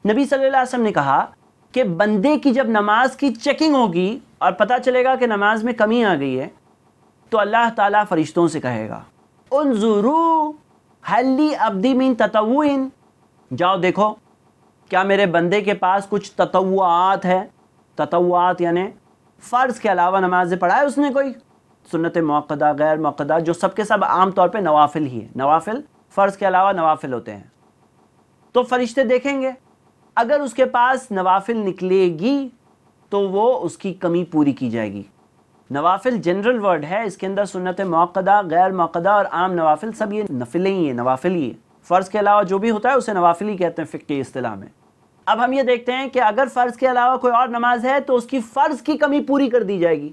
नबी सल्लल्लाहु अलैहि वसल्लम ने कहा कि बंदे की जब नमाज की चेकिंग होगी और पता चलेगा कि नमाज में कमी आ गई है, तो अल्लाह ताला फरिश्तों से कहेगा, उन्जुरू हल्ली अब्दी मिन ततव्वुइन, जाओ देखो क्या मेरे बंदे के पास कुछ ततव्वुआत है। ततव्वुआत यानी फ़र्ज़ के अलावा नमाज़ें पढ़ा है उसने, कोई सुन्नत मुअक्कदा, गैर मुअक्कदा, जो सब के सब आम तौर पे नवाफिल ही है। नवाफिल फ़र्ज़ के अलावा नवाफिल होते हैं। तो फरिश्ते देखेंगे, अगर उसके पास नवाफिल निकलेगी तो वो उसकी कमी पूरी की जाएगी। नवाफिल जनरल वर्ड है, इसके अंदर सुन्नत मुअक्कदा, गैर मुअक्कदा और आम नवाफिल सब ये नफिलें ही है, नवाफिल ही है। फ़र्ज़ के अलावा जो भी होता है उसे नवाफिल ही कहते हैं फ़िक़्ह की इस्तिलाह में। अब हम ये देखते हैं कि अगर फ़र्ज़ के अलावा कोई और नमाज है तो उसकी फ़र्ज़ की कमी पूरी कर दी जाएगी।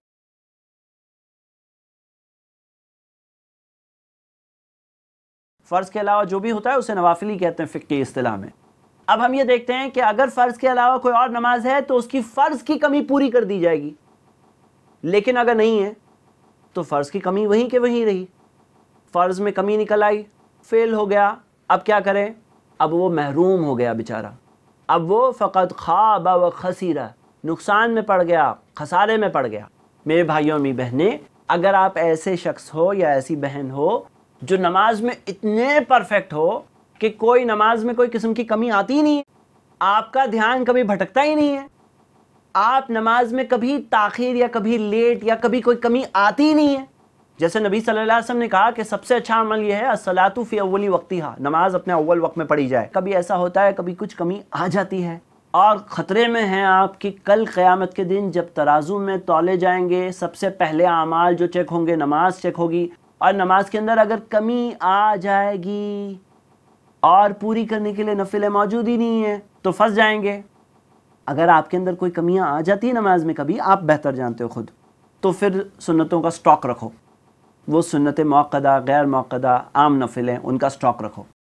फ़र्ज़ के अलावा जो भी होता है उसे नवाफिल ही कहते हैं फ़िक़्ह की इस्तिलाह में। अब हम ये देखते हैं कि अगर फ़र्ज़ के अलावा कोई और नमाज है तो उसकी फ़र्ज़ की कमी पूरी कर दी जाएगी, लेकिन अगर नहीं है तो फ़र्ज़ की कमी वहीं के वहीं रही। फ़र्ज़ में कमी निकल आई, फ़ेल हो गया, अब क्या करें? अब वो महरूम हो गया बेचारा, अब वो फ़क़द ख़ाब व खसीरा, नुकसान में पड़ गया, खसारे में पड़ गया। मेरे भाइयों और मेरी बहनें, अगर आप ऐसे शख्स हो या ऐसी बहन हो जो नमाज में इतने परफेक्ट हो कि कोई नमाज में कोई किस्म की कमी आती ही नहीं है, आपका ध्यान कभी भटकता ही नहीं है, आप नमाज में कभी ताख़ीर या कभी लेट या कभी कोई कमी आती ही नहीं है। जैसे नबी सल्लल्लाहु अलैहि वसल्लम ने कहा कि सबसे अच्छा अमल यह है अस्सलातु फ़ी अव्वली वक्तिहा, नमाज अपने अव्वल वक्त में पढ़ी जाए। कभी ऐसा होता है कभी कुछ कमी आ जाती है और ख़तरे में हैं आप कि कल क़यामत के दिन जब तराजू में तौले जाएंगे, सबसे पहले आमाल जो चेक होंगे नमाज चेक होगी, और नमाज के अंदर अगर कमी आ जाएगी और पूरी करने के लिए नफिलें मौजूद ही नहीं है तो फंस जाएंगे। अगर आपके अंदर कोई कमियां आ जाती है नमाज में, कभी आप बेहतर जानते हो खुद, तो फिर सुन्नतों का स्टॉक रखो। वो सुन्नत मुअक्कदा, गैर मुअक्कदा, आम नफिलें, उनका स्टॉक रखो।